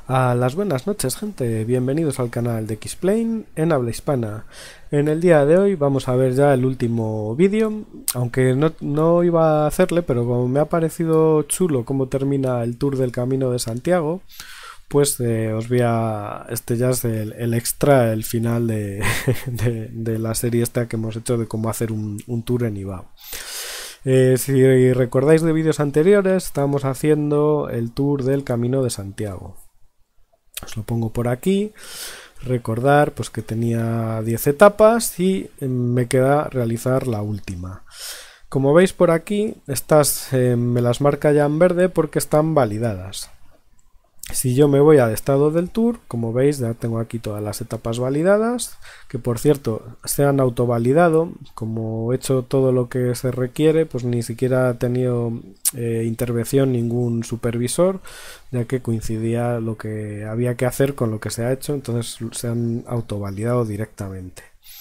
A las buenas noches, gente, bienvenidos al canal de Xplane en habla hispana. En el día de hoy vamos a ver ya el último vídeo, aunque no iba a hacerle, pero como me ha parecido chulo cómo termina el Tour del Camino de Santiago, pues os voy a... Este ya es el extra, el final de, de la serie esta que hemos hecho de cómo hacer un tour en Ibao. Si recordáis de vídeos anteriores, estábamos haciendo el Tour del Camino de Santiago. Os lo pongo por aquí. Recordar pues que tenía 10 etapas y me queda realizar la última. Como veis por aquí, estas me las marca ya en verde porque están validadas. Si yo me voy al estado del tour, como veis ya tengo aquí todas las etapas validadas, que por cierto se han autovalidado. Como he hecho todo lo que se requiere, pues ni siquiera ha tenido intervención ningún supervisor, ya que coincidía lo que había que hacer con lo que se ha hecho, entonces se han autovalidado directamente.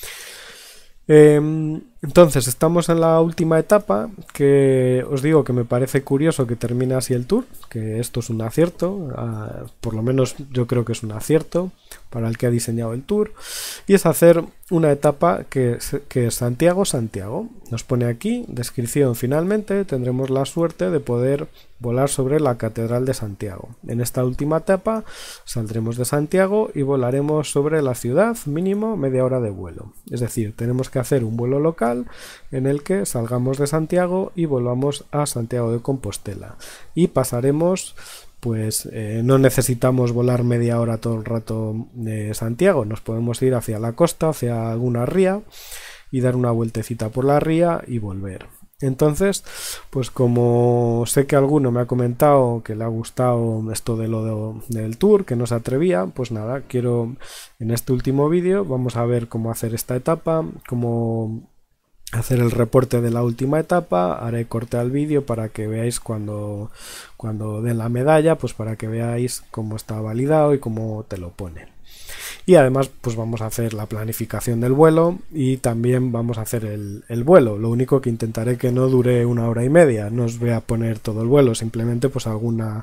Entonces estamos en la última etapa, que os digo que me parece curioso que termine así el tour, que esto es un acierto, por lo menos yo creo que es un acierto para el que ha diseñado el tour, y es hacer una etapa que es Santiago-Santiago. Nos pone aquí, descripción: finalmente tendremos la suerte de poder volar sobre la Catedral de Santiago. En esta última etapa saldremos de Santiago y volaremos sobre la ciudad, mínimo media hora de vuelo. Es decir, tenemos que hacer un vuelo local en el que salgamos de Santiago y volvamos a Santiago de Compostela. Y pasaremos, pues no necesitamos volar media hora todo el rato de Santiago, nos podemos ir hacia la costa, hacia alguna ría y dar una vueltecita por la ría y volver. Entonces, pues como sé que alguno me ha comentado que le ha gustado esto de del tour, que no se atrevía, pues nada, quiero en este último vídeo vamos a ver cómo hacer esta etapa, cómo hacer el reporte de la última etapa. Haré corte al vídeo para que veáis cuando den la medalla, pues para que veáis cómo está validado y cómo te lo ponen. Y además pues vamos a hacer la planificación del vuelo y también vamos a hacer el vuelo. Lo único que intentaré que no dure 1 hora y media, no os voy a poner todo el vuelo, simplemente pues algún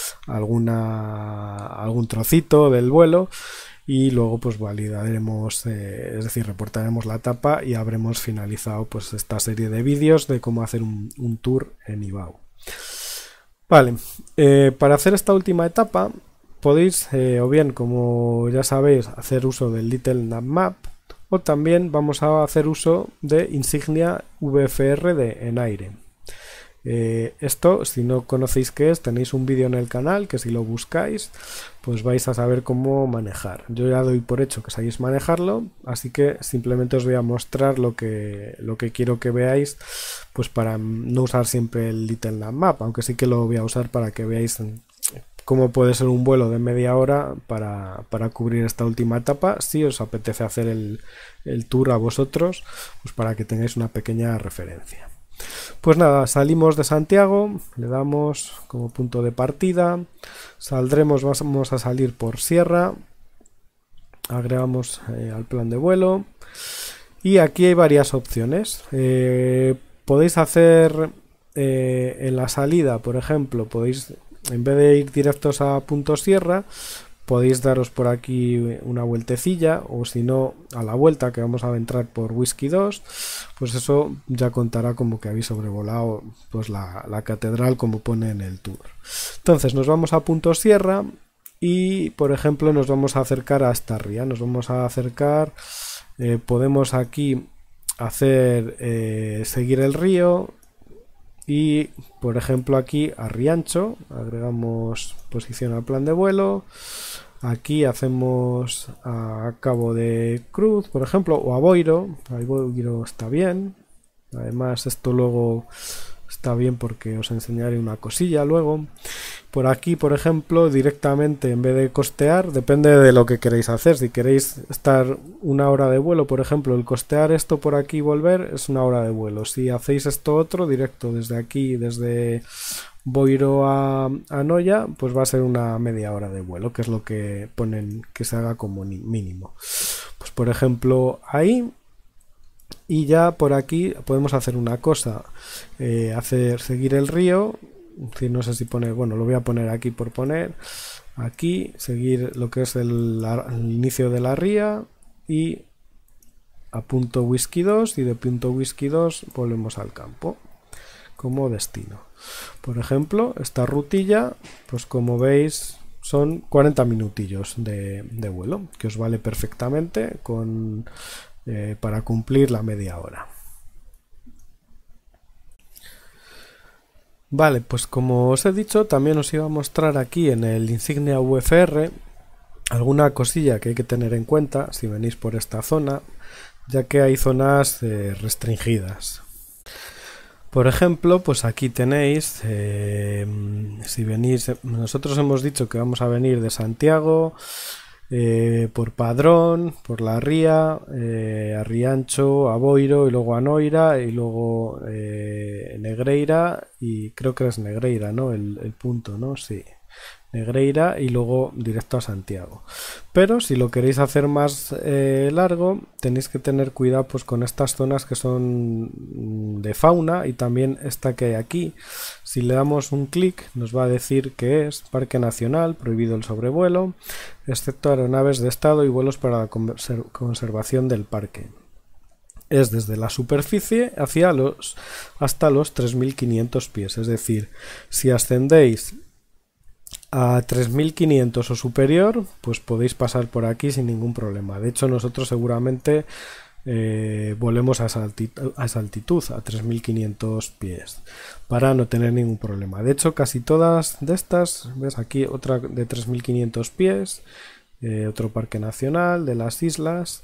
trocito del vuelo. Y luego pues validaremos, es decir, reportaremos la etapa y habremos finalizado pues esta serie de vídeos de cómo hacer un tour en Ibao. Vale, para hacer esta última etapa podéis o bien, como ya sabéis, hacer uso del Little Navmap, o también vamos a hacer uso de Insignia VFR de Enaire. Esto, si no conocéis qué es, tenéis un vídeo en el canal que si lo buscáis pues vais a saber cómo manejar. Yo ya doy por hecho que sabéis manejarlo, así que simplemente os voy a mostrar lo que quiero que veáis, pues para no usar siempre el Little Navmap, aunque sí que lo voy a usar para que veáis cómo puede ser un vuelo de media hora para cubrir esta última etapa, si os apetece hacer el tour a vosotros, pues para que tengáis una pequeña referencia. Pues nada, salimos de Santiago, le damos como punto de partida, saldremos, vamos a salir por Sierra, agregamos al plan de vuelo y aquí hay varias opciones. Podéis hacer en la salida, por ejemplo, podéis, en vez de ir directos a punto Sierra, podéis daros por aquí una vueltecilla, o si no, a la vuelta, que vamos a entrar por Whisky 2, pues eso ya contará como que habéis sobrevolado pues la catedral como pone en el tour. Entonces nos vamos a punto Sierra y, por ejemplo, nos vamos a acercar a esta ría, nos vamos a acercar, podemos aquí hacer seguir el río. Y por ejemplo aquí a Riancho, agregamos posición al plan de vuelo, aquí hacemos a Cabo de Cruz, por ejemplo, o a Boiro. A Boiro está bien, además esto luego está bien porque os enseñaré una cosilla luego. Por aquí, por ejemplo, directamente, en vez de costear, depende de lo que queréis hacer. Si queréis estar 1 hora de vuelo, por ejemplo, el costear esto por aquí y volver es 1 hora de vuelo. Si hacéis esto otro, directo desde aquí, desde Boiro a Noya, pues va a ser una media hora de vuelo, que es lo que ponen que se haga como mínimo. Pues por ejemplo, ahí. Y ya por aquí podemos hacer una cosa, seguir el río, no sé si pone, bueno, lo voy a poner aquí por poner, aquí seguir lo que es el inicio de la ría y a punto whisky 2, y de punto whisky 2 volvemos al campo como destino. Por ejemplo, esta rutilla, pues como veis son 40 minutillos de vuelo, que os vale perfectamente para cumplir la media hora. Vale, pues como os he dicho, también os iba a mostrar aquí en el Insignia VFR alguna cosilla que hay que tener en cuenta si venís por esta zona, ya que hay zonas restringidas. Por ejemplo, pues aquí tenéis, si venís, nosotros hemos dicho que vamos a venir de Santiago, por Padrón, por La Ría, a Riancho, a Boiro y luego a Noira y luego Negreira, y creo que es Negreira, ¿no? El punto, ¿no? Sí. Negreira y luego directo a Santiago. Pero si lo queréis hacer más largo, tenéis que tener cuidado pues con estas zonas que son de fauna, y también esta que hay aquí. Si le damos un clic nos va a decir que es Parque Nacional, prohibido el sobrevuelo, excepto aeronaves de estado y vuelos para la conservación del parque. Es desde la superficie hasta los 3.500 pies, es decir, si ascendéis a 3.500 o superior, pues podéis pasar por aquí sin ningún problema. De hecho, nosotros seguramente volemos a esa altitud, a 3.500 pies, para no tener ningún problema. De hecho, casi todas de estas, ves aquí otra de 3.500 pies, otro parque nacional de las islas,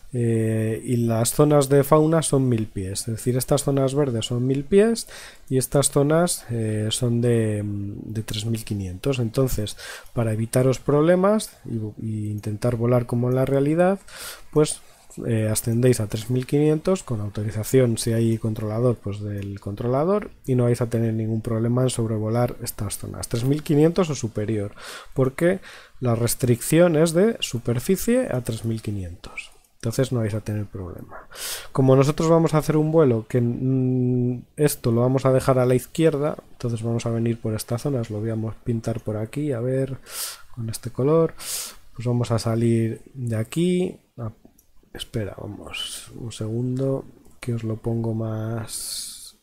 y las zonas de fauna son 1.000 pies, es decir, estas zonas verdes son 1.000 pies y estas zonas son de 3.500. Entonces, para evitaros problemas y intentar volar como en la realidad, pues ascendéis a 3.500 con autorización, si hay controlador, pues del controlador, y no vais a tener ningún problema en sobrevolar estas zonas 3.500 o superior, porque la restricción es de superficie a 3.500. Entonces no vais a tener problema. Como nosotros vamos a hacer un vuelo que esto lo vamos a dejar a la izquierda, entonces vamos a venir por esta zona, os lo voy a pintar por aquí, a ver, con este color. Pues vamos a salir de aquí. Espera, vamos un segundo, que os lo pongo más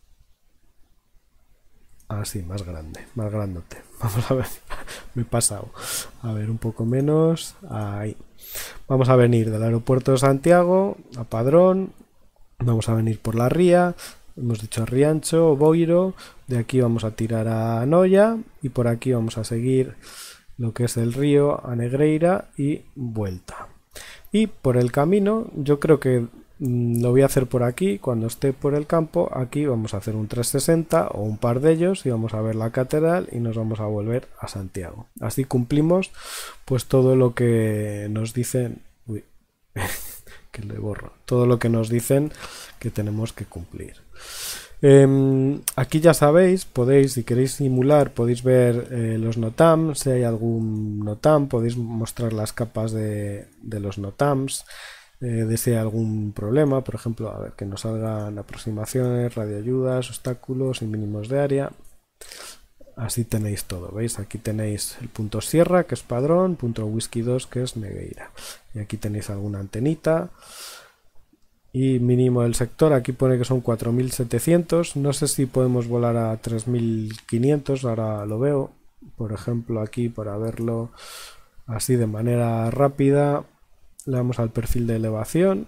así, más grande, más grandote. Vamos a ver, me he pasado. A ver, un poco menos, ahí. Vamos a venir del aeropuerto de Santiago a Padrón, vamos a venir por La Ría, hemos dicho a Riancho, Boiro, de aquí vamos a tirar a Noia y por aquí vamos a seguir lo que es el río a Negreira y vuelta. Y por el camino, yo creo que lo voy a hacer por aquí. Cuando esté por el campo, aquí vamos a hacer un 360 o un par de ellos y vamos a ver la catedral y nos vamos a volver a Santiago. Así cumplimos pues todo lo que nos dicen. Uy, que le borro. Todo lo que nos dicen que tenemos que cumplir. Aquí ya sabéis, podéis, si queréis simular, podéis ver los NOTAM. Si hay algún NOTAM, podéis mostrar las capas de los NOTAMs. De si hay algún problema, por ejemplo, a ver, que nos salgan aproximaciones, radioayudas, obstáculos y mínimos de área. Así tenéis todo, ¿veis? Aquí tenéis el punto Sierra, que es Padrón, punto Whisky 2, que es Negreira. Y aquí tenéis alguna antenita. Y mínimo del sector, aquí pone que son 4.700. No sé si podemos volar a 3.500, ahora lo veo. Por ejemplo, aquí para verlo así de manera rápida, le damos al perfil de elevación.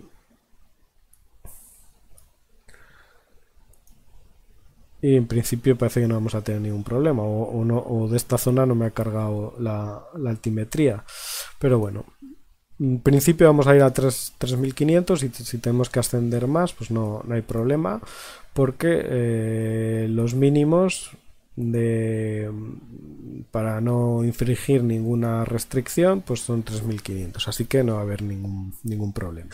Y en principio parece que no vamos a tener ningún problema, o de esta zona no me ha cargado la altimetría. Pero bueno, en principio vamos a ir a 3.500 y si tenemos que ascender más, pues no hay problema, porque los mínimos para no infringir ninguna restricción pues son 3.500, así que no va a haber ningún problema.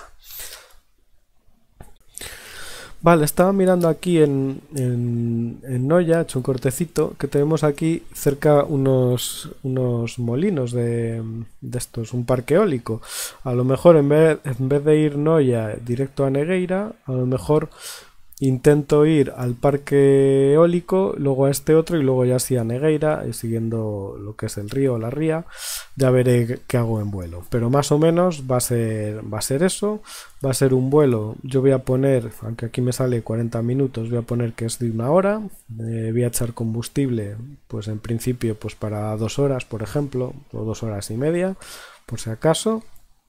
Vale, estaba mirando aquí en Noia, he hecho un cortecito, que tenemos aquí cerca unos molinos de estos, un parque eólico. A lo mejor en vez de ir Noia directo a Negreira, a lo mejor intento ir al parque eólico, luego a este otro y luego ya sí a Negueira, siguiendo lo que es el río o la ría. Ya veré qué hago en vuelo, pero más o menos va a ser eso. Va a ser un vuelo, yo voy a poner, aunque aquí me sale 40 minutos, voy a poner que es de 1 hora. Voy a echar combustible, pues en principio pues para 2 horas, por ejemplo, o 2 horas y media, por si acaso.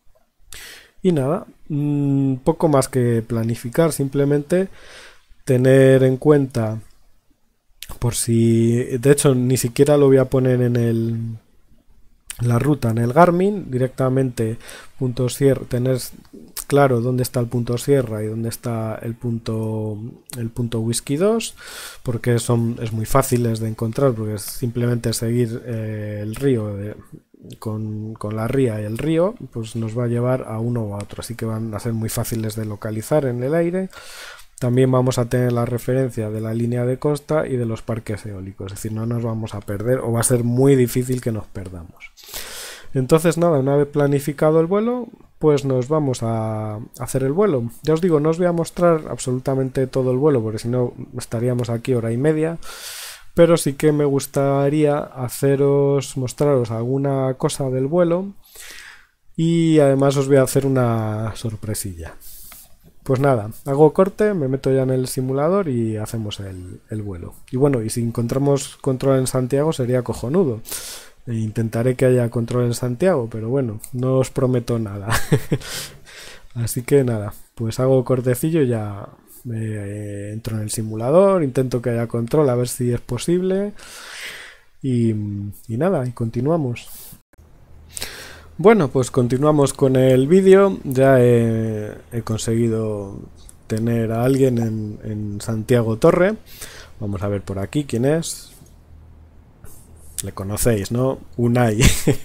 Y nada, poco más que planificar, simplemente tener en cuenta, por si, de hecho ni siquiera lo voy a poner en la ruta en el Garmin, directamente puntos sierra, tener claro dónde está el punto sierra y dónde está el punto whisky 2, porque es muy fáciles de encontrar, porque es simplemente seguir el río con la ría y el río, pues nos va a llevar a uno o a otro, así que van a ser muy fáciles de localizar en el aire. También vamos a tener la referencia de la línea de costa y de los parques eólicos, es decir, no nos vamos a perder o va a ser muy difícil que nos perdamos. Entonces nada, una vez planificado el vuelo, pues nos vamos a hacer el vuelo. Ya os digo, no os voy a mostrar absolutamente todo el vuelo, porque si no estaríamos aquí hora y media, pero sí que me gustaría mostraros alguna cosa del vuelo y además os voy a hacer una sorpresilla. Pues nada, hago corte, me meto ya en el simulador y hacemos el vuelo. Y bueno, y si encontramos control en Santiago sería cojonudo. Intentaré que haya control en Santiago, pero bueno, no os prometo nada. Así que nada, pues hago cortecillo, ya entro en el simulador, intento que haya control a ver si es posible. Y nada, y continuamos. Bueno, pues continuamos con el vídeo. Ya he conseguido tener a alguien en Santiago Torre. Vamos a ver por aquí quién es. Le conocéis, ¿no? Unai.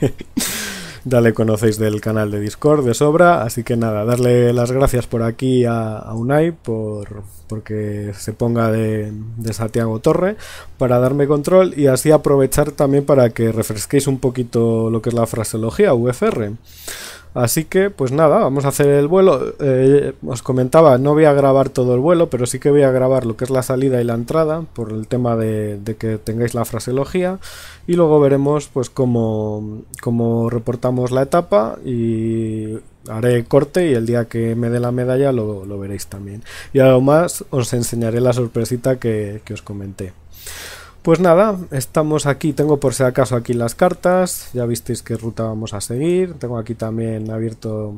Ya le conocéis del canal de Discord de sobra, así que nada, darle las gracias por aquí a Unai porque se ponga de Santiago Torre para darme control y así aprovechar también para que refresquéis un poquito lo que es la fraseología VFR. Así que pues nada, vamos a hacer el vuelo. Os comentaba, no voy a grabar todo el vuelo, pero sí que voy a grabar lo que es la salida y la entrada, por el tema de que tengáis la fraseología, y luego veremos pues cómo reportamos la etapa, y haré corte y el día que me dé la medalla lo veréis también. Y además os enseñaré la sorpresita que os comenté. Pues nada, estamos aquí, tengo por si acaso aquí las cartas, ya visteis qué ruta vamos a seguir, tengo aquí también abierto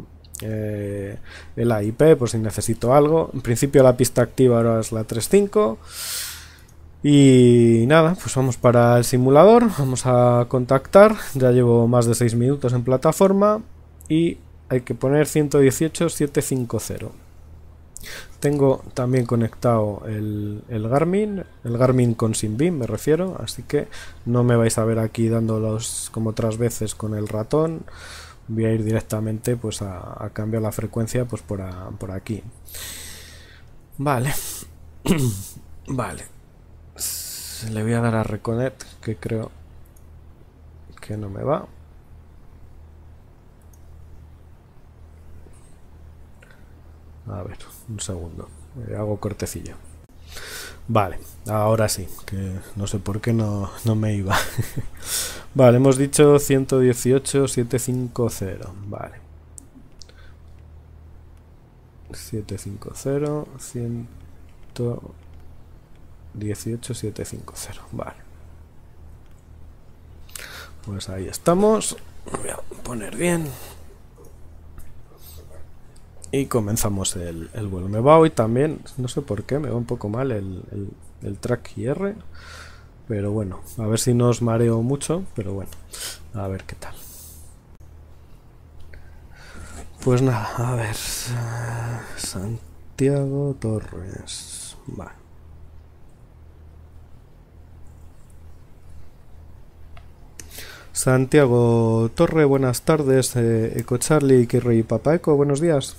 el AIP por si necesito algo. En principio la pista activa ahora es la 3.5 y nada, pues vamos para el simulador, vamos a contactar, ya llevo más de 6 minutos en plataforma y hay que poner 118.750. Tengo también conectado el Garmin con SimBeam me refiero, así que no me vais a ver aquí dándolos como otras veces con el ratón. Voy a ir directamente pues a cambiar la frecuencia pues por aquí. Vale. Vale. Le voy a dar a Reconnect, que creo que no me va. A ver, un segundo. Hago cortecillo. Vale, ahora sí, que no sé por qué no me iba. Vale, hemos dicho 118.750. Vale. 750, 118.750. Vale. Pues ahí estamos. Voy a poner bien. Y comenzamos el vuelo. Me va hoy también, no sé por qué, me va un poco mal el track IR. Pero bueno, a ver si no os mareo mucho, pero bueno, a ver qué tal. Pues nada, a ver. Santiago Torres. Vale. Santiago Torre, buenas tardes. Eco Charlie, Kirri Papa Eco, buenos días.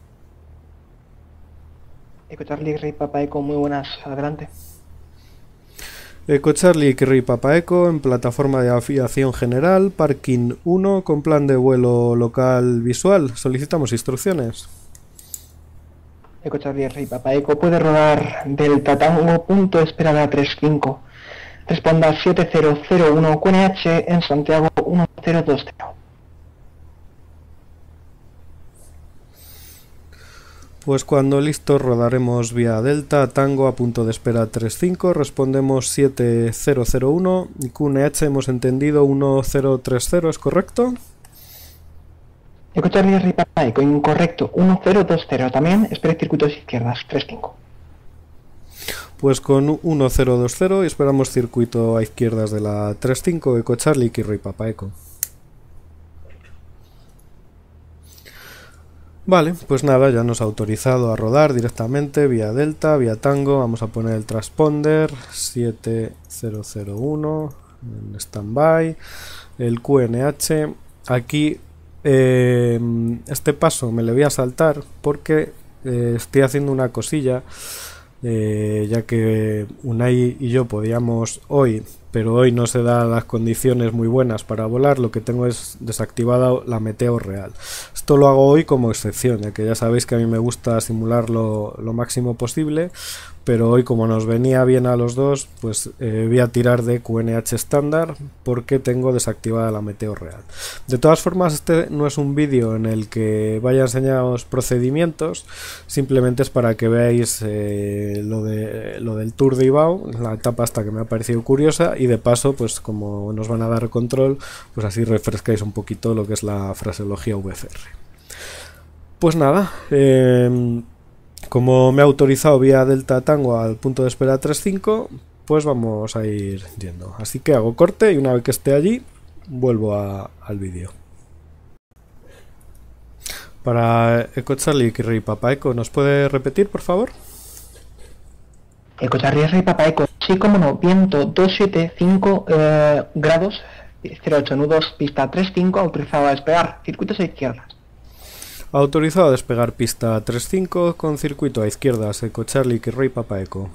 Eco Charlie, Rey Papa Eco, muy buenas, adelante. Eco Charlie, Kirri Papa Eco, en plataforma de aviación general, parking 1, con plan de vuelo local visual. Solicitamos instrucciones. Eco Charlie Rey Papa Eco puede rodar Delta Tango, punto de espera de A35. Responda 7001 QNH en Santiago 1020. Pues cuando listo rodaremos vía Delta Tango a punto de espera 35, respondemos 7001 y QNH hemos entendido 1030, ¿es correcto? Eco Charlie Rey Papa Eco, incorrecto, 1020, también espere circuitos izquierdas, 35. Pues con 1020 y esperamos circuito a izquierdas de la 35, Eco Charlie Rey Papa Eco. Vale, pues nada, ya nos ha autorizado a rodar directamente vía Delta, vía Tango. Vamos a poner el transponder 7001 en standby, el QNH. Aquí este paso me le voy a saltar porque estoy haciendo una cosilla, ya que Unai y yo podíamos hoy, pero hoy no se dan las condiciones muy buenas para volar. Lo que tengo es desactivada la meteo real. Esto lo hago hoy como excepción, ya que ya sabéis que a mí me gusta simular lo máximo posible, pero hoy, como nos venía bien a los dos, pues voy a tirar de QNH estándar porque tengo desactivada la meteo real. De todas formas, este no es un vídeo en el que vaya a enseñaros procedimientos, simplemente es para que veáis lo del Tour de Ibao, la etapa esta que me ha parecido curiosa, y de paso, pues como nos van a dar control, pues así refrescáis un poquito lo que es la fraseología VFR. Pues nada, como me ha autorizado vía Delta Tango al punto de espera 35, pues vamos a ir yendo. Así que hago corte y una vez que esté allí, vuelvo al vídeo. Para Eco Charlie Rey Papa Eco, ¿nos puede repetir, por favor? Eco Charlie Rey Papa Eco, sí, como no, viento 275 grados, 08 nudos, pista 35, autorizado a despegar, circuitos a izquierdas. Autorizado a despegar pista 35 con circuito a izquierdas, Eco Charlie Rey Papa Eco.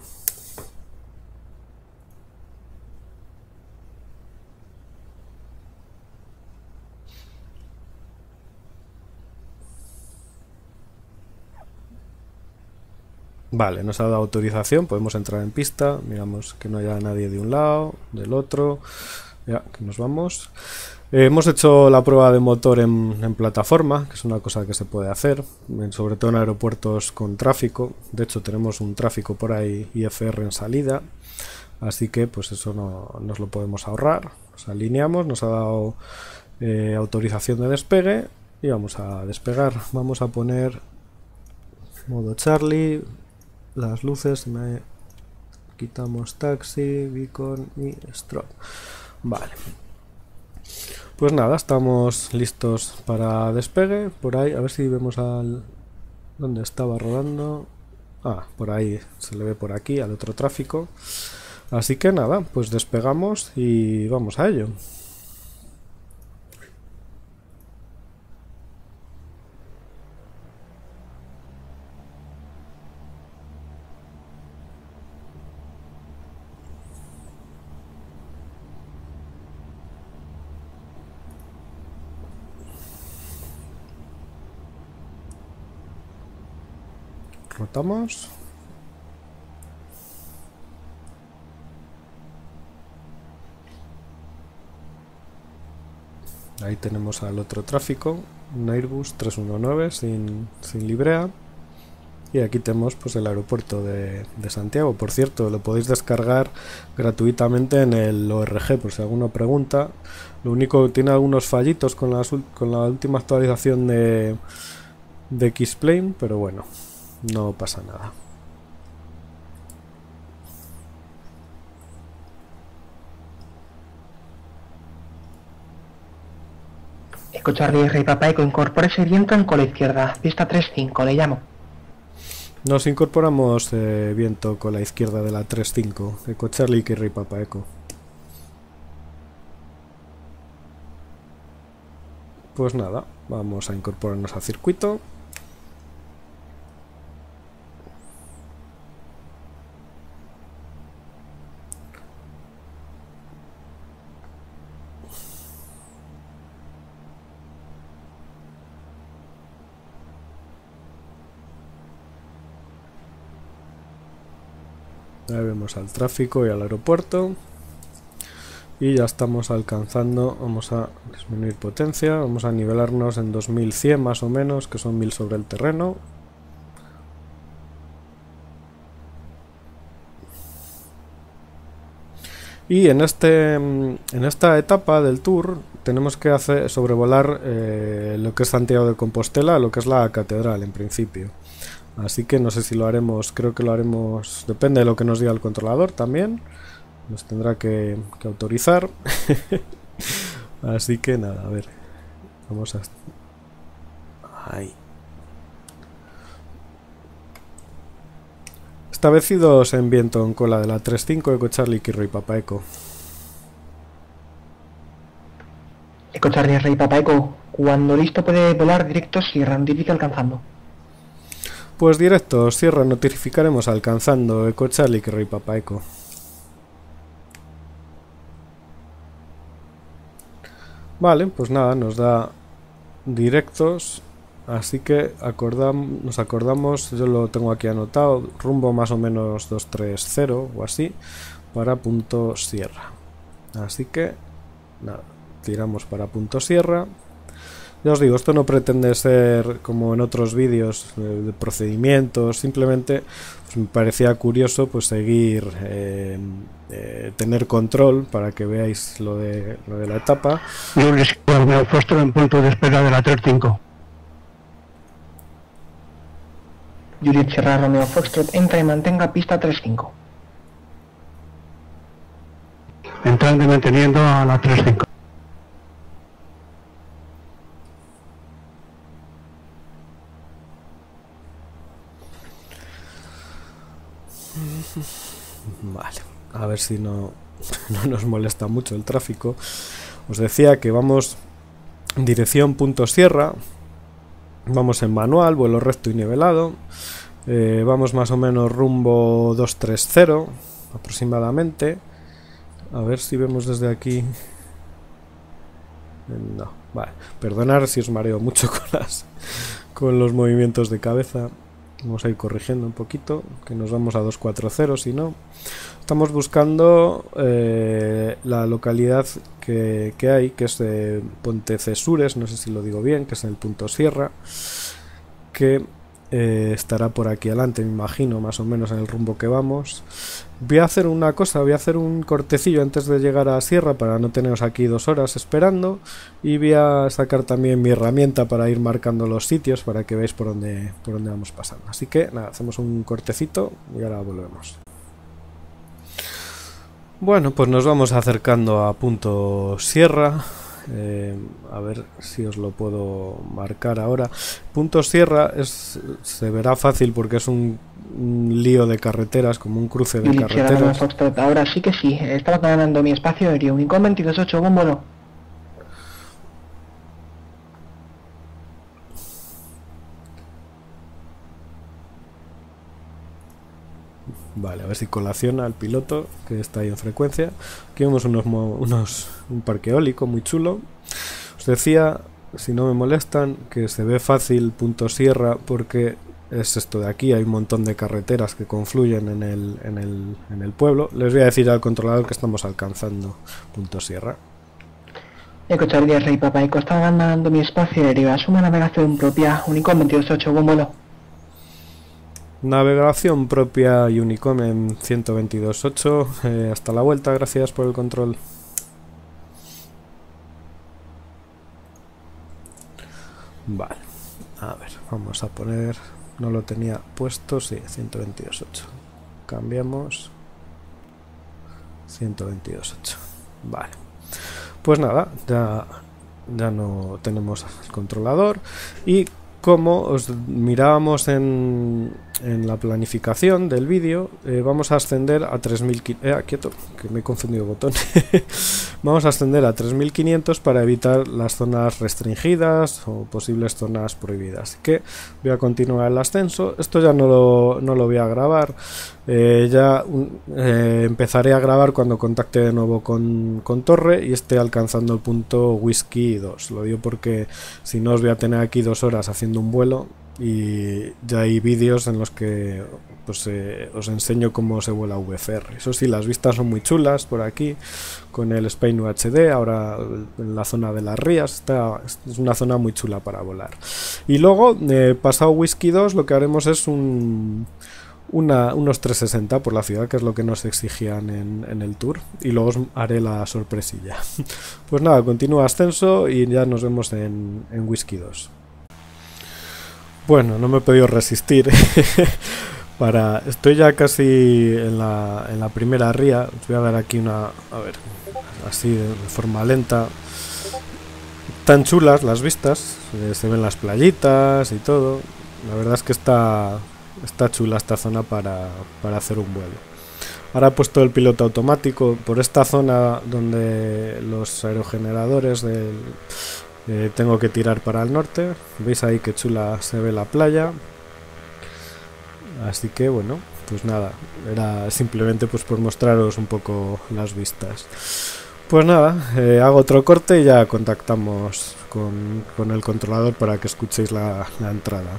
Vale, nos ha dado autorización, podemos entrar en pista, miramos que no haya nadie de un lado, del otro, ya que nos vamos. Hemos hecho la prueba de motor en plataforma, que es una cosa que se puede hacer, sobre todo en aeropuertos con tráfico. De hecho tenemos un tráfico por ahí IFR en salida, así que pues eso no nos lo podemos ahorrar. Nos alineamos, nos ha dado autorización de despegue y vamos a despegar. Vamos a poner modo Charlie, las luces, quitamos taxi, beacon y strobe. Vale. Pues nada, estamos listos para despegue. Por ahí, a ver si vemos ¿dónde estaba rodando? Ah, por ahí, se le ve por aquí, al otro tráfico. Así que nada, pues despegamos y vamos a ello. Rotamos. Ahí tenemos al otro tráfico, un Airbus 319 sin librea. Y aquí tenemos pues el aeropuerto de Santiago. Por cierto, lo podéis descargar gratuitamente en el ORG, por si alguno pregunta. Lo único que tiene algunos fallitos con la última actualización de X-Plane, pero bueno, no pasa nada. Eco Charlie Rey Papa Eco, incorpórese viento en cola izquierda, pista 35, le llamo. Nos incorporamos viento con la izquierda de la 35, Eco Charlie Rey Papa Eco. Pues nada, vamos a incorporarnos al circuito. Ahí vemos al tráfico y al aeropuerto. Y ya estamos alcanzando, vamos a disminuir potencia, vamos a nivelarnos en 2100 más o menos, que son 1000 sobre el terreno. Y en esta etapa del tour tenemos que sobrevolar lo que es Santiago de Compostela, lo que es la catedral en principio. Así que no sé si lo haremos, creo que lo haremos, depende de lo que nos diga el controlador también. Nos tendrá que autorizar. Así que nada, a ver. Vamos a... Ahí. Establecidos en viento en cola de la 35, Eco Charlie, Kirro y Papa Eco. Eco Charlie, Rey Papa Eco. Cuando listo puede volar directo Sierra, notifica alcanzando. Pues directo, Sierra, notificaremos alcanzando Eco Charlie, Kirro y Papa Eco. Vale, pues nada, nos da directos, así que nos acordamos, yo lo tengo aquí anotado, rumbo más o menos 230 o así, para punto Sierra. Así que, nada, tiramos para punto Sierra. Ya os digo, esto no pretende ser como en otros vídeos de procedimientos, simplemente pues, me parecía curioso pues seguir, tener control para que veáis lo de la etapa. Lunes, Romeo Foxtrot en punto de espera de la 35. Juliet Sierra, Romeo Foxtrot, entra y mantenga pista 35. Entrando y manteniendo a la 35. Vale, a ver si no nos molesta mucho el tráfico. Os decía que vamos en dirección punto Sierra, vamos en manual, vuelo recto y nivelado, vamos más o menos rumbo 230 aproximadamente. A ver si vemos desde aquí. No, vale, perdonad si os mareo mucho con los movimientos de cabeza. Vamos a ir corrigiendo un poquito, que nos vamos a 240 si no. Estamos buscando la localidad que hay, que es Pontecesures, no sé si lo digo bien, que es en el punto Sierra, que estará por aquí adelante, me imagino, más o menos en el rumbo que vamos. Voy a hacer una cosa, voy a hacer un cortecillo antes de llegar a Sierra para no teneros aquí 2 horas esperando, y voy a sacar también mi herramienta para ir marcando los sitios para que veáis por dónde vamos pasando. Así que nada, hacemos un cortecito y ahora volvemos. Bueno, pues nos vamos acercando a punto Sierra. A ver si os lo puedo marcar ahora. Punto Sierra se verá fácil porque es un lío de carreteras, como un cruce de carreteras. Ahora sí que sí, estaba ganando mi espacio aéreo. Unicom 228, buen vuelo. Vale, a ver si colaciona el piloto que está ahí en frecuencia. Aquí vemos un parque eólico muy chulo. Os decía, si no me molestan, que se ve fácil punto Sierra porque es esto de aquí, hay un montón de carreteras que confluyen en el pueblo. Les voy a decir al controlador que estamos alcanzando punto Sierra. Eco Charlie, Rey Papa Eco, está ganando mi espacio aéreo. Asuma navegación propia. Unicom 228, buen vuelo. Navegación propia Unicom en 122.8. Hasta la vuelta, gracias por el control. Vale, a ver, vamos a poner, no lo tenía puesto, sí, 122.8. Cambiamos 122.8. Vale, pues nada, ya no tenemos el controlador. Y como os mirábamos en la planificación del vídeo, vamos a ascender a 3.500. Quieto, que me he confundido el botón. Vamos a ascender a 3.500 para evitar las zonas restringidas o posibles zonas prohibidas. Así que voy a continuar el ascenso. Esto ya no lo voy a grabar. Empezaré a grabar cuando contacte de nuevo con Torre y esté alcanzando el punto Whisky 2. Lo digo porque si no os voy a tener aquí 2 horas haciendo un vuelo y ya hay vídeos en los que pues os enseño cómo se vuela VFR. Eso sí, las vistas son muy chulas por aquí con el Spain UHD. Ahora en la zona de las rías es una zona muy chula para volar. Y luego, pasado Whisky 2, lo que haremos es unos 360 por la ciudad, que es lo que nos exigían en el tour, y luego os haré la sorpresilla. Pues nada, continúa ascenso y ya nos vemos en Whisky 2. Bueno, no me he podido resistir. Estoy ya casi en la primera ría. Os voy a dar aquí a ver, así de forma lenta. Tan chulas las vistas, se ven las playitas y todo. La verdad es que está chula esta zona para hacer un vuelo. Ahora he puesto el piloto automático por esta zona donde los aerogeneradores tengo que tirar para el norte. Veis ahí que chula se ve la playa. Así que bueno, pues nada, era simplemente pues por mostraros un poco las vistas. Pues nada, hago otro corte y ya contactamos con el controlador para que escuchéis la entrada.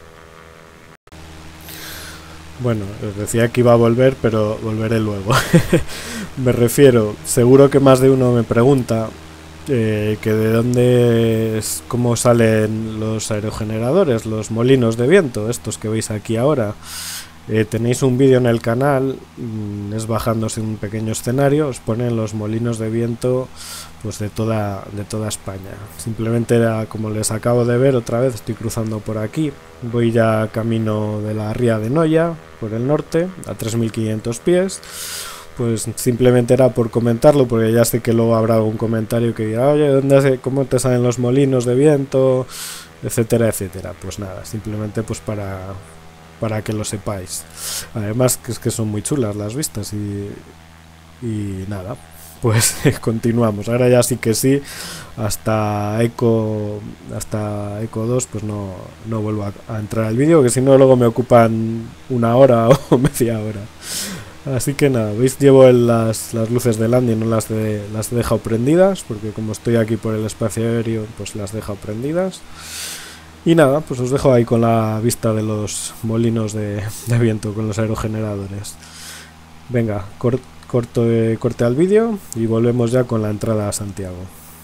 Bueno, os decía que iba a volver, pero volveré luego. Me refiero, seguro que más de uno me pregunta que de dónde cómo salen los aerogeneradores, los molinos de viento, estos que veis aquí ahora. Tenéis un vídeo en el canal, es bajándose un pequeño escenario, os ponen los molinos de viento pues de toda España. Simplemente era como les acabo de ver otra vez, estoy cruzando por aquí, voy ya camino de la ría de Noia, por el norte, a 3500 pies. Pues simplemente era por comentarlo, porque ya sé que luego habrá algún comentario que dirá, oye, ¿cómo te salen los molinos de viento? Etcétera, etcétera. Pues nada, simplemente pues para que lo sepáis. Además que es que son muy chulas las vistas y nada, pues continuamos. Ahora ya sí que sí, hasta Eco 2 pues no vuelvo a entrar al vídeo, que si no luego me ocupan una hora o media hora. Así que nada, veis, llevo las luces de landing, no las he dejado prendidas, porque como estoy aquí por el espacio aéreo, pues las he dejado prendidas. Y nada, pues os dejo ahí con la vista de los molinos de viento, con los aerogeneradores. Venga, corte al vídeo y volvemos ya con la entrada a Santiago.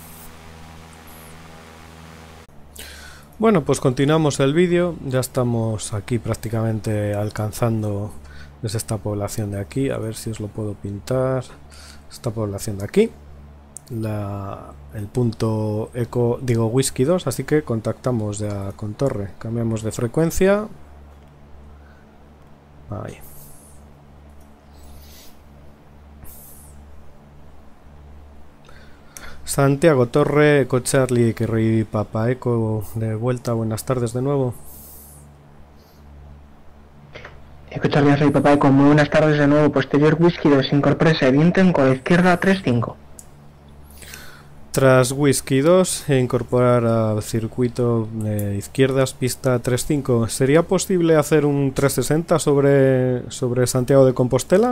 Bueno, pues continuamos el vídeo, ya estamos aquí prácticamente alcanzando esta población de aquí, a ver si os lo puedo pintar, esta población de aquí, el punto Whisky 2, así que contactamos ya con torre, cambiamos de frecuencia, ahí. Santiago, Torre, Eco Charlie, Eco Papa Eco, de vuelta, buenas tardes de nuevo. Eco Charlie, Rey Papa Eco, muy buenas tardes de nuevo. Posterior Whisky 2, incorpórese viento en cola izquierda 35. Tras Whisky 2, incorporar al circuito izquierdas, pista 35. ¿Sería posible hacer un 360 sobre Santiago de Compostela?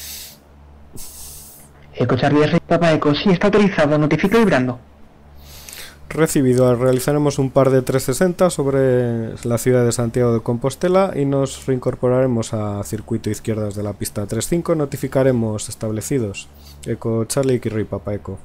Eco Charlie, Rey Papa Eco, sí, está autorizado, notifico vibrando. Recibido, realizaremos un par de 360 sobre la ciudad de Santiago de Compostela y nos reincorporaremos a circuito izquierdas de la pista 35. Notificaremos establecidos. Eco Charlie, Rey Papa Eco.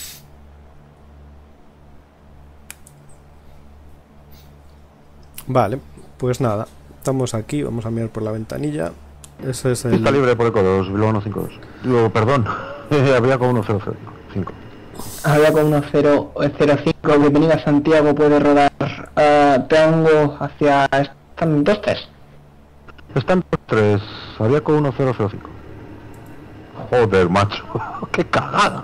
Vale, pues nada, estamos aquí, vamos a mirar por la ventanilla. Ese es el... Está libre por Eco 2, Bilbao 152. Digo, perdón, había con 1005. Había con 1005, bienvenido a Santiago, puede rodar Tango hacia... ¿Están 2-3? Están 3, había con 1005. Joder, macho, qué cagada.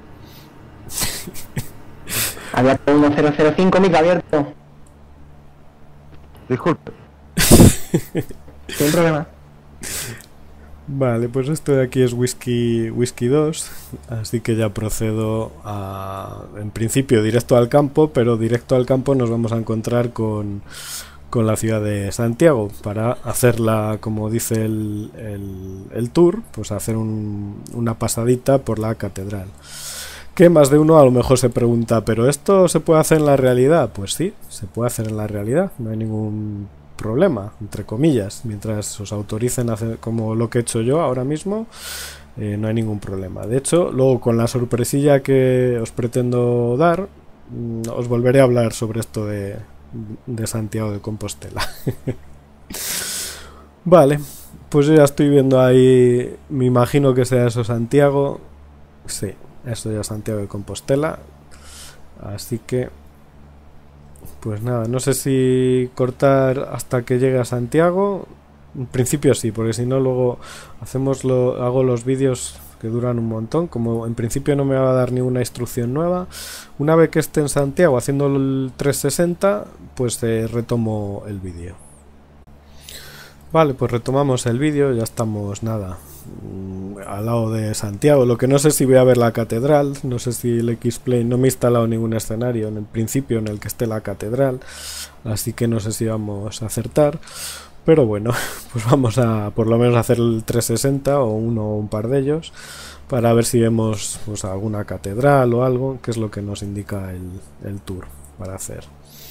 Había con 1005, mic abierto. Disculpe. Sin problema. Vale, pues esto de aquí es Whisky 2, así que ya procedo en principio directo al campo, pero directo al campo nos vamos a encontrar con la ciudad de Santiago para hacerla, como dice el tour, pues hacer una pasadita por la catedral. Que más de uno a lo mejor se pregunta, ¿pero esto se puede hacer en la realidad? Pues sí, se puede hacer en la realidad, no hay ningún problema, entre comillas, mientras os autoricen a hacer como lo que he hecho yo ahora mismo, no hay ningún problema. De hecho, luego con la sorpresilla que os pretendo dar, os volveré a hablar sobre esto de Santiago de Compostela. Vale, pues yo ya estoy viendo ahí, me imagino que sea eso Santiago, sí, eso ya es Santiago de Compostela, así que pues nada, no sé si cortar hasta que llegue a Santiago. En principio sí, porque si no luego hago los vídeos que duran un montón. Como en principio no me va a dar ninguna instrucción nueva, una vez que esté en Santiago haciendo el 360, pues retomo el vídeo. Vale, pues retomamos el vídeo, ya estamos nada al lado de Santiago. Lo que no sé si voy a ver la catedral, no sé si el X-Plane, no me he instalado ningún escenario en el principio en el que esté la catedral, así que no sé si vamos a acertar, pero bueno, pues vamos a por lo menos hacer el 360 o un par de ellos para ver si vemos pues alguna catedral o algo, que es lo que nos indica el tour para hacer.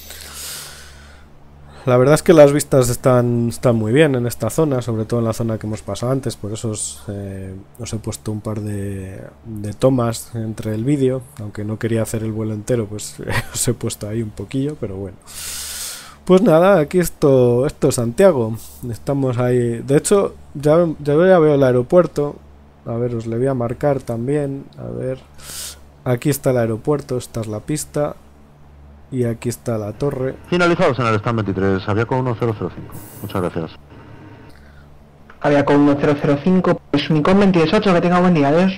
La verdad es que las vistas están muy bien en esta zona, sobre todo en la zona que hemos pasado antes, por eso os he puesto un par de tomas entre el vídeo, aunque no quería hacer el vuelo entero, pues os he puesto ahí un poquillo, pero bueno. Pues nada, aquí esto es Santiago, estamos ahí, de hecho ya veo el aeropuerto, a ver, os le voy a marcar también, a ver, aquí está el aeropuerto, esta es la pista. Y aquí está la torre. Finalizados en el stand 23, Aviaco 1005. Muchas gracias. Aviaco 1005, pues Unicom 218, que tenga buen día, adiós.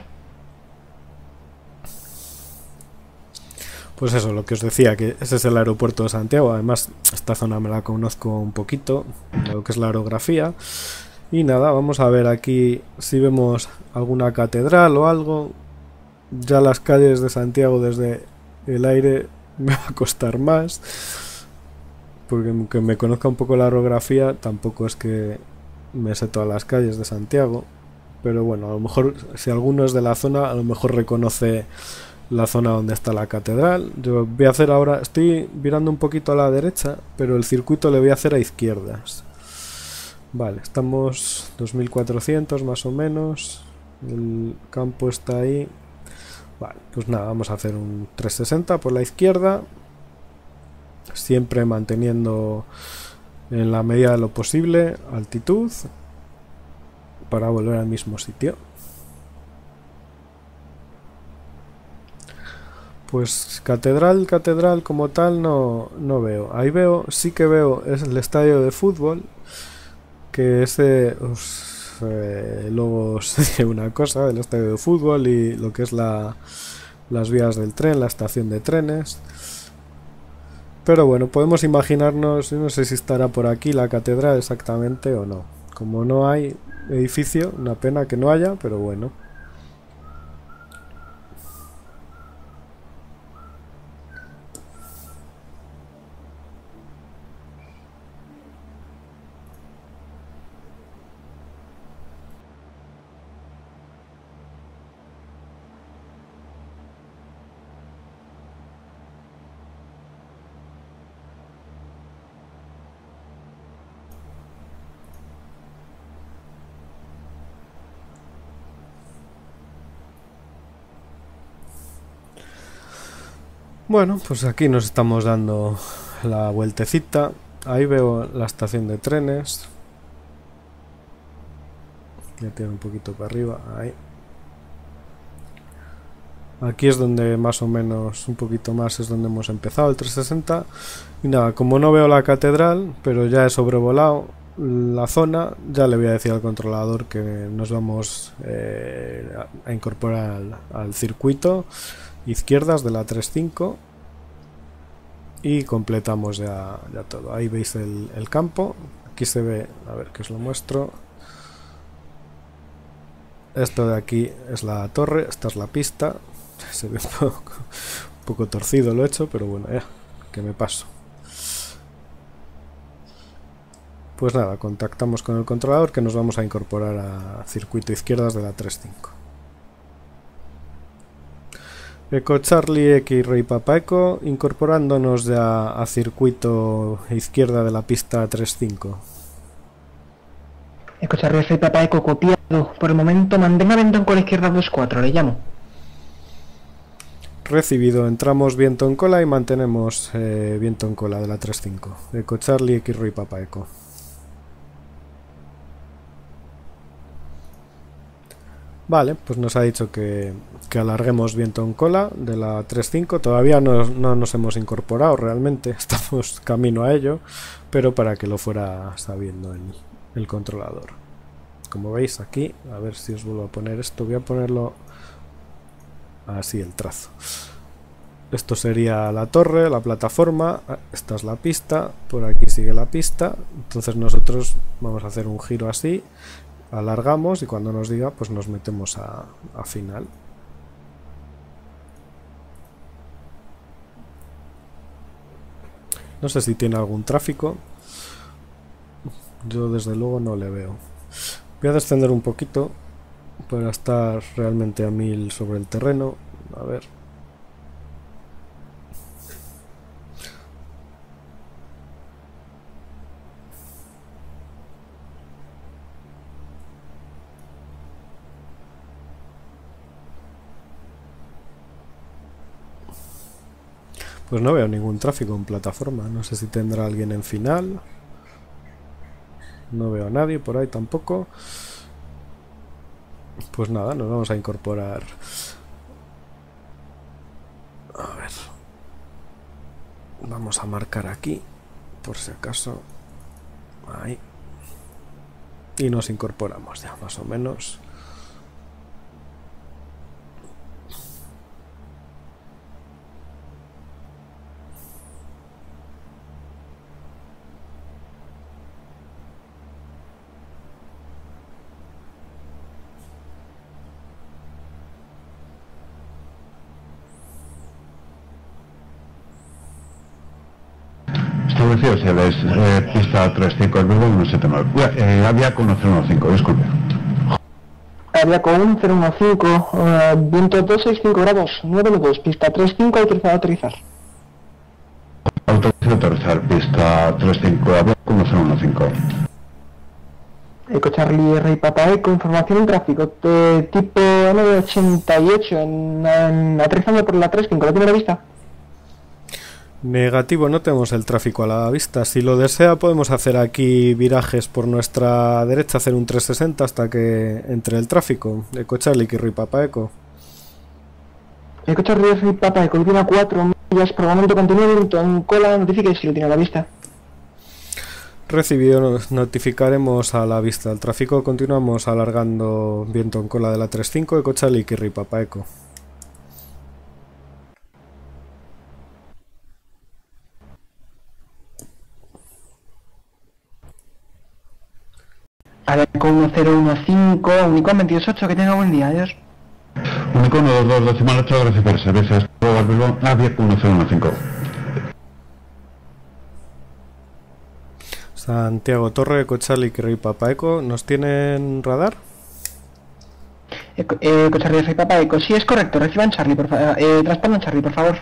Pues eso, lo que os decía, que ese es el aeropuerto de Santiago. Además, esta zona me la conozco un poquito, lo que es la orografía. Y nada, vamos a ver aquí si vemos alguna catedral o algo. Ya las calles de Santiago desde el aire me va a costar más, porque aunque me conozca un poco la orografía, tampoco es que me sé todas las calles de Santiago, pero bueno, a lo mejor si alguno es de la zona, a lo mejor reconoce la zona donde está la catedral. Yo voy a hacer ahora, estoy virando un poquito a la derecha, pero el circuito le voy a hacer a izquierdas. Vale, estamos 2400 más o menos, el campo está ahí. Vale, pues nada, vamos a hacer un 360 por la izquierda, siempre manteniendo en la medida de lo posible altitud para volver al mismo sitio. Pues catedral como tal no veo. Ahí veo, sí que veo, es el estadio de fútbol, que ese luego os diré una cosa del estadio de fútbol y lo que es las vías del tren, la estación de trenes. Pero bueno, podemos imaginarnos, no sé si estará por aquí la catedral exactamente o no. Como no hay edificio, una pena que no haya, pero bueno. Bueno, pues aquí nos estamos dando la vueltecita. Ahí veo la estación de trenes. Voy a tirar un poquito para arriba. Ahí. Aquí es donde más o menos, un poquito más, es donde hemos empezado el 360. Y nada, como no veo la catedral, pero ya he sobrevolado la zona, ya le voy a decir al controlador que nos vamos a incorporar al circuito izquierdas de la 3.5 y completamos ya todo. Ahí veis el campo, aquí se ve, a ver que os lo muestro, esto de aquí es la torre, esta es la pista, se ve un poco torcido lo he hecho, pero bueno, ya, que me paso. Pues nada, contactamos con el controlador que nos vamos a incorporar a circuito izquierdas de la 3.5. Eco Charlie, X Rey Papa Eco, incorporándonos ya a circuito izquierda de la pista 3-5. Eco Charlie Rey Papa Eco copiado. Por el momento mantenga viento con la izquierda 2-4, le llamo. Recibido, entramos viento en cola y mantenemos viento en cola de la 3-5. Eco Charlie, X Rey Papa Eco. Vale, pues nos ha dicho que alarguemos viento en cola de la 3.5. Todavía no nos hemos incorporado realmente, estamos camino a ello, pero para que lo fuera sabiendo el controlador. Como veis aquí, a ver si os vuelvo a poner esto, voy a ponerlo así el trazo. Esto sería la torre, la plataforma, esta es la pista, por aquí sigue la pista, entonces nosotros vamos a hacer un giro así. Alargamos y cuando nos diga pues nos metemos a final. No sé si tiene algún tráfico. Yo desde luego no le veo. Voy a descender un poquito para estar realmente a 1000 sobre el terreno. A ver. Pues no veo ningún tráfico en plataforma. No sé si tendrá alguien en final. No veo a nadie por ahí tampoco. Pues nada, nos vamos a incorporar. A ver. Vamos a marcar aquí, por si acaso. Ahí. Y nos incorporamos ya, más o menos. Establecido Cieles, pista 35, el Bilbao 179. Había con 115, disculpe. Había con 115, viento 265 grados, 9 nudos, pista 35, autorizado a aterrizar. Autorizado a aterrizar, pista 35, había con 115. Eco Charlie R y Papa Eco, información en tráfico, tipo 988, aterrizando por la 35, ¿lo tiene a la vista? Negativo, no tenemos el tráfico a la vista. Si lo desea podemos hacer aquí virajes por nuestra derecha, hacer un 360 hasta que entre el tráfico. Eco Charlie, X Rey Papa Eco. Eco Charlie R y Papa Eco, última 4 millas, por el momento continúa viento en cola, notifique si lo tiene a la vista. Recibido, nos notificaremos a la vista. El tráfico continuamos alargando viento en cola de la 3.5, Eco Charlie, X Rey Papa Eco. Con 1015, Unicom 228, que tenga buen día, adiós. Unicom 22, decimal 8, gracias por servicios. Bilbao, había con 115. Santiago Torre, Eco Charlie, X Rey Papa Eco. ¿Nos tienen radar? Eco Charlie R y Papa Eco, sí es correcto, reciban Charlie, por favor, transpondan Charlie, por favor.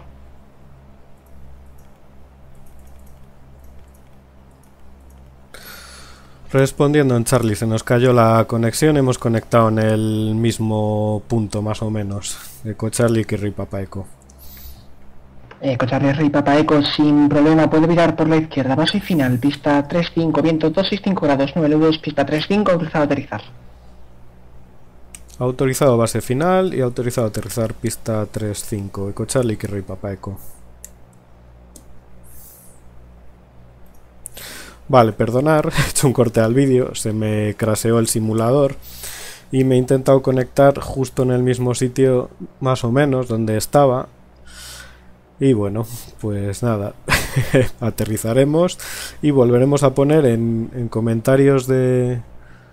Respondiendo en Charlie, se nos cayó la conexión, hemos conectado en el mismo punto más o menos. Eco Charlie, X Rey Papa Eco. Eco Charlie R y Papa Eco, sin problema, puede virar por la izquierda, base y final, pista 35, viento 265 grados, 9 nudos, pista 35, autorizado a aterrizar. Autorizado base final y autorizado aterrizar pista 35. Eco Charlie, X Rey Papa Eco. Vale, perdonar, he hecho un corte al vídeo, se me craseó el simulador y me he intentado conectar justo en el mismo sitio, más o menos, donde estaba. Y bueno, pues nada, aterrizaremos y volveremos a poner en comentarios del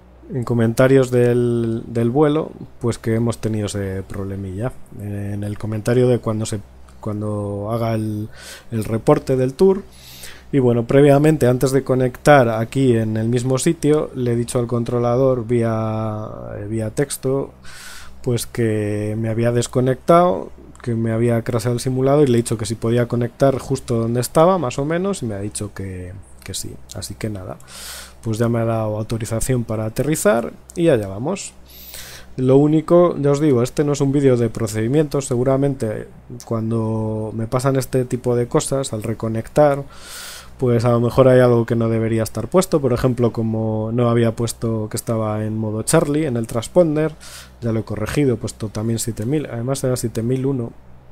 vuelo, pues que hemos tenido ese problemilla. En el comentario de cuando haga el reporte del tour. Y bueno, previamente, antes de conectar aquí en el mismo sitio, le he dicho al controlador vía texto pues que me había desconectado, que me había crasheado el simulador y le he dicho que si podía conectar justo donde estaba, más o menos, y me ha dicho que sí. Así que nada, pues ya me ha dado autorización para aterrizar y allá vamos. Lo único, ya os digo, este no es un vídeo de procedimientos. Seguramente cuando me pasan este tipo de cosas, al reconectar, pues a lo mejor hay algo que no debería estar puesto. Por ejemplo, como no había puesto que estaba en modo Charlie en el transponder, ya lo he corregido, he puesto también 7000, además era 7001.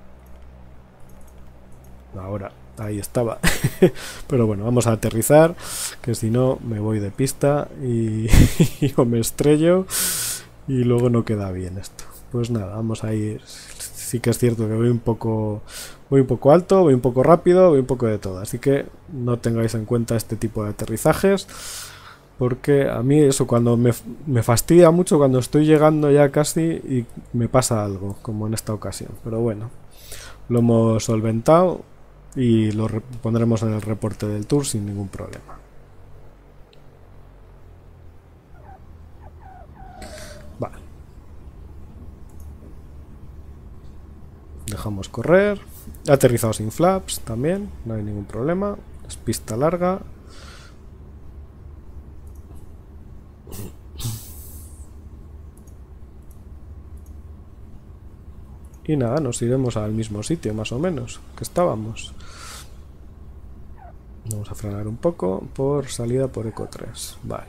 Ahora, ahí estaba. Pero bueno, vamos a aterrizar, que si no me voy de pista y o me estrello y luego no queda bien esto. Pues nada, vamos a ir. Sí que es cierto que voy un poco alto, voy un poco rápido, voy un poco de todo, así que no tengáis en cuenta este tipo de aterrizajes, porque a mí eso cuando me fastidia mucho cuando estoy llegando ya casi y me pasa algo, como en esta ocasión. Pero bueno, lo hemos solventado y lo pondremos en el reporte del tour sin ningún problema. Vale. Dejamos correr. He aterrizado sin flaps también, no hay ningún problema. Es pista larga. Y nada, nos iremos al mismo sitio más o menos que estábamos. Vamos a frenar un poco por salida por Eco 3. Vale.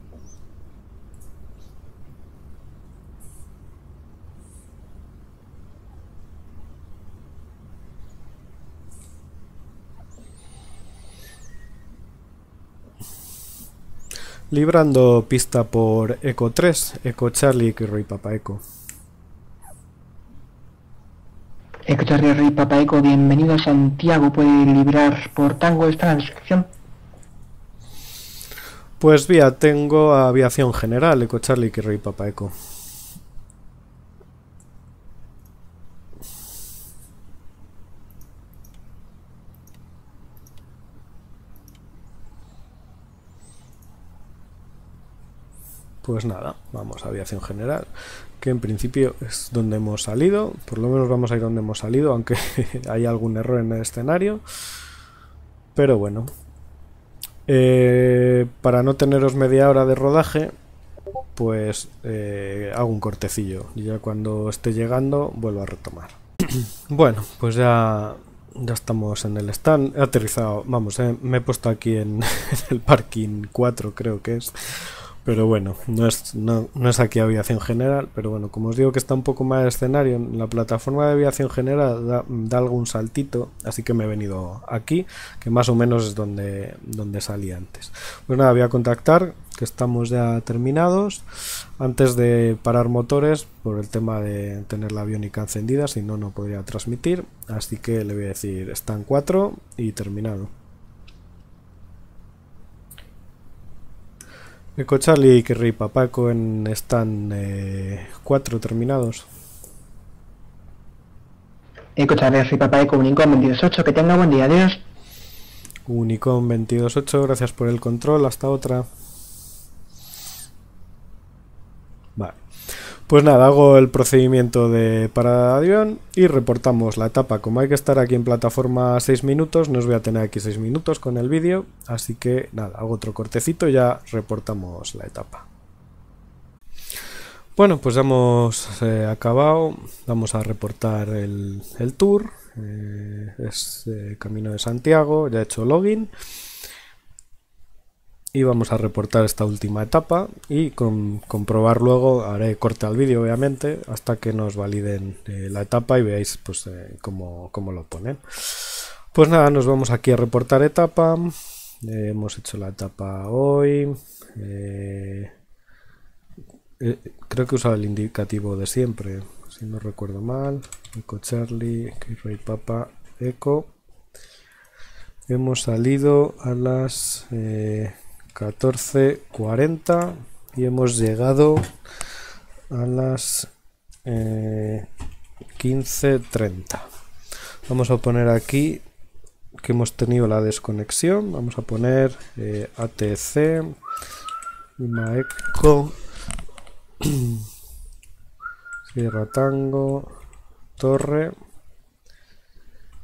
Librando pista por Eco 3, Eco Charlie, Rey Papa Eco. Eco Charlie Rey Papa Eco, bienvenido a Santiago. ¿Puede librar por Tango? ¿Está en la descripción? Pues vía, tengo aviación general, Eco Charlie Rey Papa Eco. Pues nada, vamos a aviación general, que en principio es donde hemos salido. Por lo menos vamos a ir donde hemos salido, aunque hay algún error en el escenario. Pero bueno, para no teneros media hora de rodaje, pues hago un cortecillo y ya cuando esté llegando vuelvo a retomar. Bueno, pues ya estamos en el stand. He aterrizado, vamos, me he puesto aquí en el parking 4, creo que es. Pero bueno, no es aquí aviación general, pero bueno, como os digo que está un poco más de escenario, en la plataforma de aviación general da algún saltito, así que me he venido aquí, que más o menos es donde salí antes. Pues nada, voy a contactar, que estamos ya terminados, antes de parar motores, por el tema de tener la aviónica encendida, si no, no podría transmitir, así que le voy a decir, están 4 y terminado. Eco Charlie y Rey Papa Eco están 4 terminados. Eco Charlie Rey Papa Eco, Unicom 22.8, que tenga buen día, adiós. Unicom 22.8, gracias por el control, hasta otra. Vale. Pues nada, hago el procedimiento de parada de avión y reportamos la etapa. Como hay que estar aquí en plataforma 6 minutos, no os voy a tener aquí 6 minutos con el vídeo, así que nada, hago otro cortecito y ya reportamos la etapa. Bueno, pues ya hemos acabado, vamos a reportar el tour, es Camino de Santiago, ya he hecho login. Y vamos a reportar esta última etapa y comprobar luego, haré corte al vídeo obviamente, hasta que nos validen la etapa y veáis pues cómo lo ponen. Pues nada, nos vamos aquí a reportar etapa, hemos hecho la etapa hoy, creo que he usado el indicativo de siempre, si no recuerdo mal, Eco Charlie, Rey Papa Eco, hemos salido a las 14:40 y hemos llegado a las 15:30. Vamos a poner aquí que hemos tenido la desconexión. Vamos a poner ATC, Lima Eco, Sierra Tango, Torre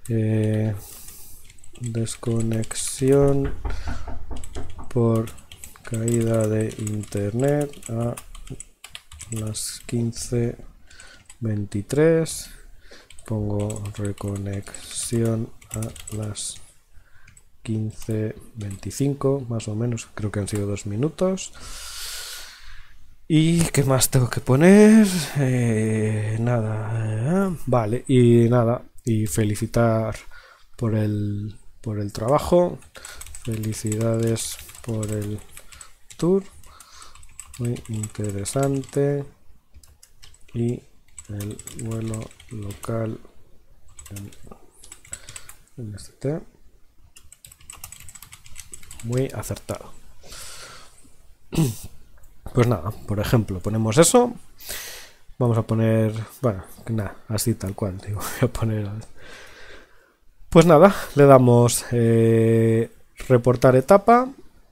Desconexión por caída de internet a las 15:23. Pongo reconexión a las 15:25, más o menos, creo que han sido 2 minutos. ¿Y qué más tengo que poner? Nada. Vale, y nada. Y felicitar por el trabajo. Felicidades por el tour. Muy interesante. Y el vuelo local en este. Muy acertado. Pues nada, por ejemplo, ponemos eso. Vamos a poner, bueno, nada, así tal cual, digo, voy a poner. Pues nada, le damos reportar etapa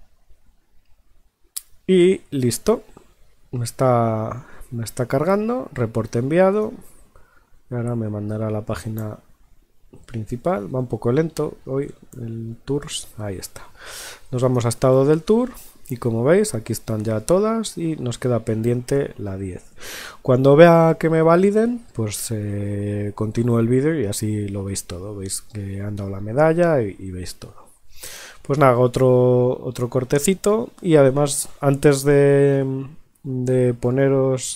y listo. Me está cargando, reporte enviado. Y ahora me mandará a la página principal. Va un poco lento hoy el tours, ahí está. Nos vamos a estado del tour. Y como veis, aquí están ya todas y nos queda pendiente la 10. Cuando vea que me validen, pues continúo el vídeo y así lo veis todo. Veis que han dado la medalla y veis todo. Pues nada, otro cortecito. Y además, antes de poneros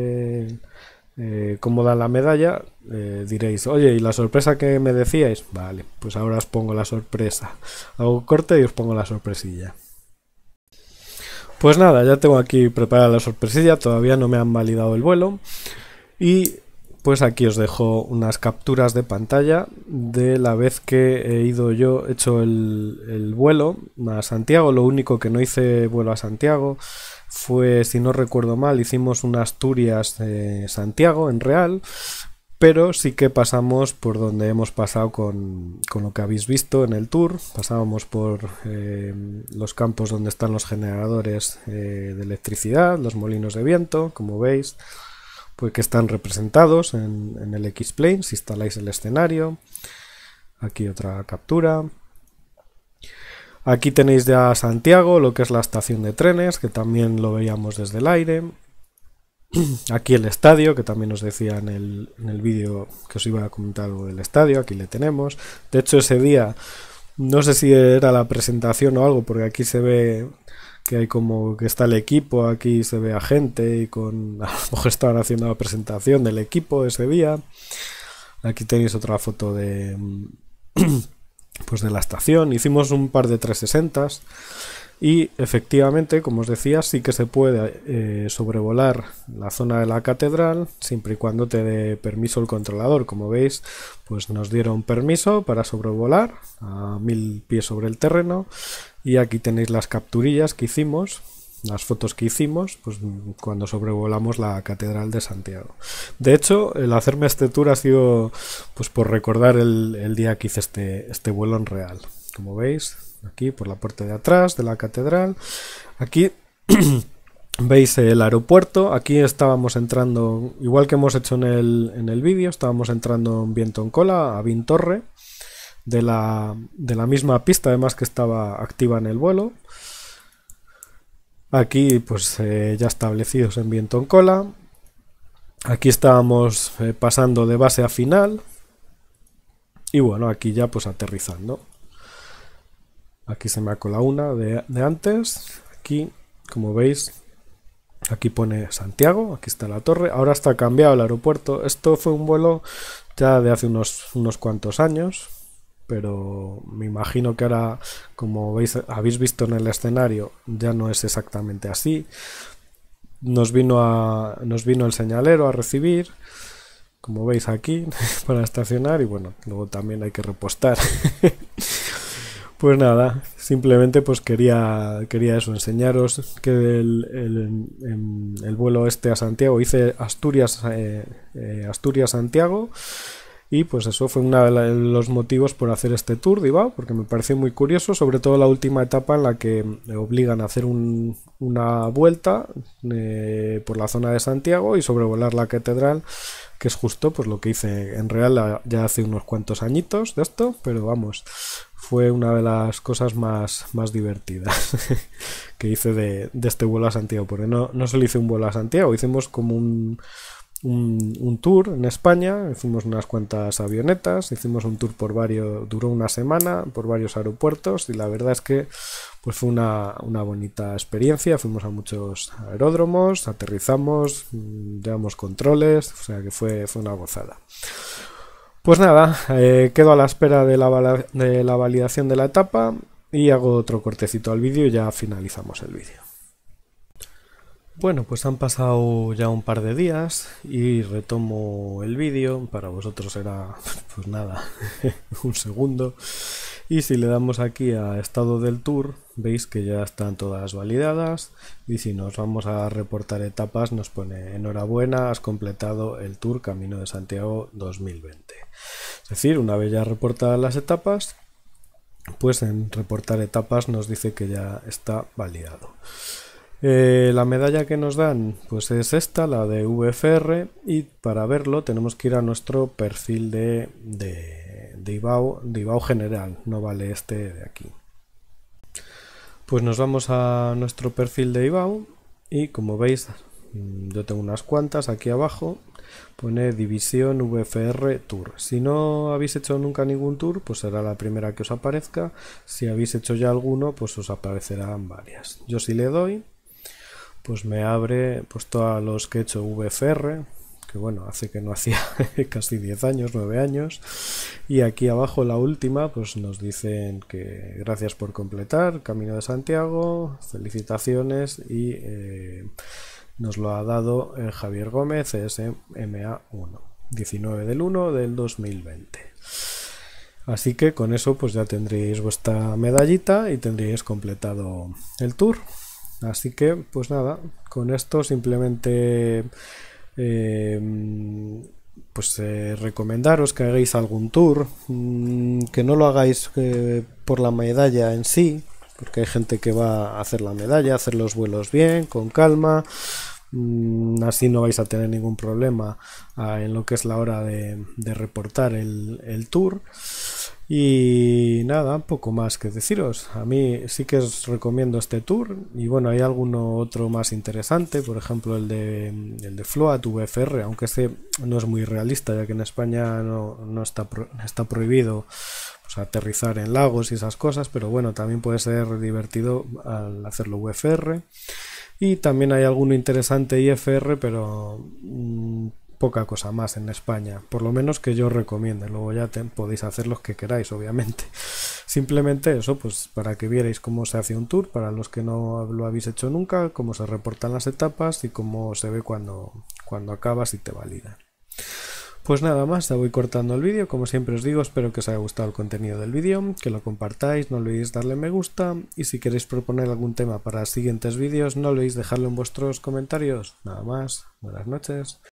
cómo dan la medalla, diréis, oye, ¿y la sorpresa que me decíais? Vale, pues ahora os pongo la sorpresa. Hago corte y os pongo la sorpresilla. Pues nada, ya tengo aquí preparada la sorpresilla, todavía no me han validado el vuelo y pues aquí os dejo unas capturas de pantalla de la vez que he hecho el vuelo a Santiago. Lo único que no hice vuelo a Santiago fue, si no recuerdo mal, hicimos una Asturias-Santiago en real. Pero sí que pasamos por donde hemos pasado con lo que habéis visto en el tour. Pasábamos por los campos donde están los generadores de electricidad, los molinos de viento, como veis, pues que están representados en el X-Plane si instaláis el escenario. Aquí otra captura. Aquí tenéis ya Santiago, lo que es la estación de trenes, que también lo veíamos desde el aire. Aquí el estadio, que también os decía en el vídeo que os iba a comentar algo del estadio, aquí le tenemos. De hecho, ese día, no sé si era la presentación o algo, porque aquí se ve que hay como que está el equipo, aquí se ve a gente y a lo mejor estaban haciendo la presentación del equipo ese día. Aquí tenéis otra foto de pues de la estación. Hicimos un par de 360s. Y efectivamente, como os decía, sí que se puede sobrevolar la zona de la catedral siempre y cuando te dé permiso el controlador. Como veis, pues nos dieron permiso para sobrevolar a 1000 pies sobre el terreno. Y aquí tenéis las capturillas que hicimos, las fotos que hicimos, pues cuando sobrevolamos la catedral de Santiago. De hecho, el hacerme este tour ha sido pues por recordar el día que hice este vuelo en real. Como veis, aquí por la puerta de atrás de la catedral. Aquí veis el aeropuerto. Aquí estábamos entrando, igual que hemos hecho en el vídeo, estábamos entrando en Viento en Cola, a Vintorre, de la misma pista, además que estaba activa en el vuelo. Aquí pues ya establecidos en Viento en Cola. Aquí estábamos pasando de base a final. Y bueno, aquí ya pues aterrizando. Aquí se me ha colado una de antes. Aquí, como veis, aquí pone Santiago. Aquí está la torre. Ahora está cambiado el aeropuerto. Esto fue un vuelo ya de hace unos cuantos años. Pero me imagino que ahora, como habéis visto en el escenario, ya no es exactamente así. Nos vino el señalero a recibir, como veis aquí, para estacionar. Y bueno, luego también hay que repostar. Pues nada, simplemente pues quería eso, enseñaros que el vuelo este a Santiago, hice Asturias-Santiago, Y pues eso fue uno de los motivos por hacer este tour de Ibao, porque me pareció muy curioso, sobre todo la última etapa en la que obligan a hacer una vuelta por la zona de Santiago y sobrevolar la catedral, que es justo pues lo que hice en real ya hace unos cuantos añitos de esto, pero vamos, fue una de las cosas más divertidas que hice de este vuelo a Santiago, porque no solo hice un vuelo a Santiago, hicimos como un tour en España, hicimos unas cuantas avionetas, hicimos un tour duró una semana por varios aeropuertos y la verdad es que pues fue una bonita experiencia. Fuimos a muchos aeródromos, aterrizamos, llevamos controles, o sea que fue una gozada. Pues nada, quedo a la espera de la validación de la etapa y hago otro cortecito al vídeo y ya finalizamos el vídeo. Bueno, pues han pasado ya un par de días y retomo el vídeo. Para vosotros era, pues nada, un segundo. Y si le damos aquí a estado del tour, veis que ya están todas validadas. Y si nos vamos a reportar etapas, nos pone enhorabuena, has completado el tour Camino de Santiago 2020. Es decir, una vez ya reportadas las etapas, pues en reportar etapas nos dice que ya está validado. La medalla que nos dan pues es esta, la de VFR, y para verlo tenemos que ir a nuestro perfil de Ibao general, no vale este de aquí. Pues nos vamos a nuestro perfil de Ibao y como veis yo tengo unas cuantas aquí abajo, pone división VFR Tour. Si no habéis hecho nunca ningún tour, pues será la primera que os aparezca. Si habéis hecho ya alguno, pues os aparecerán varias. Yo si le doy, pues me abre pues todos los que he hecho VFR, que bueno, hace que no hacía casi 10 años, 9 años, y aquí abajo la última pues nos dicen que gracias por completar Camino de Santiago, felicitaciones, y nos lo ha dado Javier Gómez, CSMA1, 19 del 1 del 2020. Así que con eso pues ya tendréis vuestra medallita y tendréis completado el tour. Así que pues nada, con esto simplemente recomendaros que hagáis algún tour, que no lo hagáis por la medalla en sí, porque hay gente que va a hacer la medalla, a hacer los vuelos bien, con calma, así no vais a tener ningún problema en lo que es la hora de reportar el tour. Y nada, poco más que deciros. A mí sí que os recomiendo este tour. Y bueno, hay alguno otro más interesante, por ejemplo el de Float VFR, aunque este no es muy realista, ya que en España no está prohibido pues aterrizar en lagos y esas cosas, pero bueno, también puede ser divertido al hacerlo VFR. Y también hay alguno interesante IFR, pero poca cosa más en España, por lo menos que yo recomiende. Luego ya podéis hacer los que queráis, obviamente. Simplemente eso, pues para que vierais cómo se hace un tour, para los que no lo habéis hecho nunca, cómo se reportan las etapas y cómo se ve cuando acabas y te validan. Pues nada más, ya voy cortando el vídeo. Como siempre os digo, espero que os haya gustado el contenido del vídeo, que lo compartáis, no olvidéis darle me gusta, y si queréis proponer algún tema para siguientes vídeos, no olvidéis dejarlo en vuestros comentarios. Nada más, buenas noches.